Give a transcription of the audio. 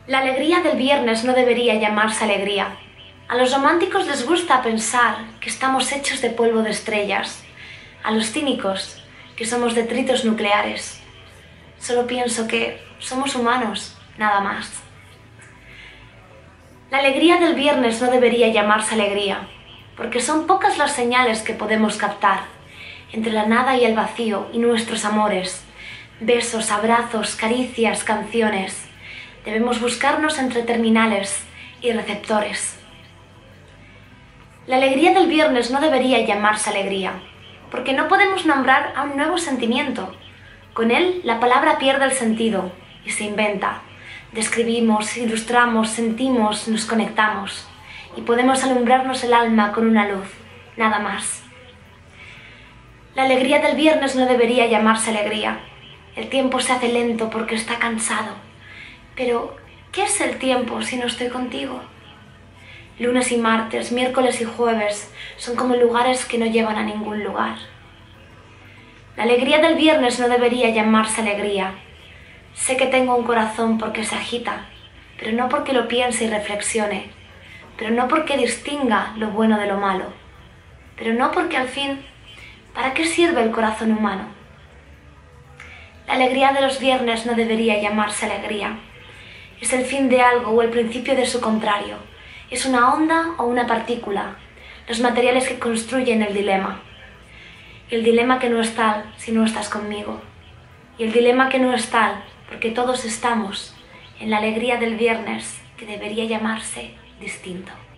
La alegría del viernes no debería llamarse alegría. A los románticos les gusta pensar que estamos hechos de polvo de estrellas. A los cínicos, que somos detritos nucleares. Solo pienso que somos humanos, nada más. La alegría del viernes no debería llamarse alegría, porque son pocas las señales que podemos captar entre la nada y el vacío y nuestros amores, besos, abrazos, caricias, canciones. Debemos buscarnos entre terminales y receptores. La alegría del viernes no debería llamarse alegría, porque no podemos nombrar a un nuevo sentimiento. Con él la palabra pierde el sentido y se inventa. Describimos, ilustramos, sentimos, nos conectamos y podemos alumbrarnos el alma con una luz, nada más. La alegría del viernes no debería llamarse alegría. El tiempo se hace lento porque está cansado. Pero, ¿qué es el tiempo si no estoy contigo? Lunes y martes, miércoles y jueves son como lugares que no llevan a ningún lugar. La alegría del viernes no debería llamarse alegría. Sé que tengo un corazón porque se agita, pero no porque lo piense y reflexione, pero no porque distinga lo bueno de lo malo, pero no porque al fin, ¿para qué sirve el corazón humano? La alegría de los viernes no debería llamarse alegría. Es el fin de algo o el principio de su contrario. Es una onda o una partícula, los materiales que construyen el dilema. El dilema que no es tal si no estás conmigo. Y el dilema que no es tal porque todos estamos en la alegría del viernes que debería llamarse distinto.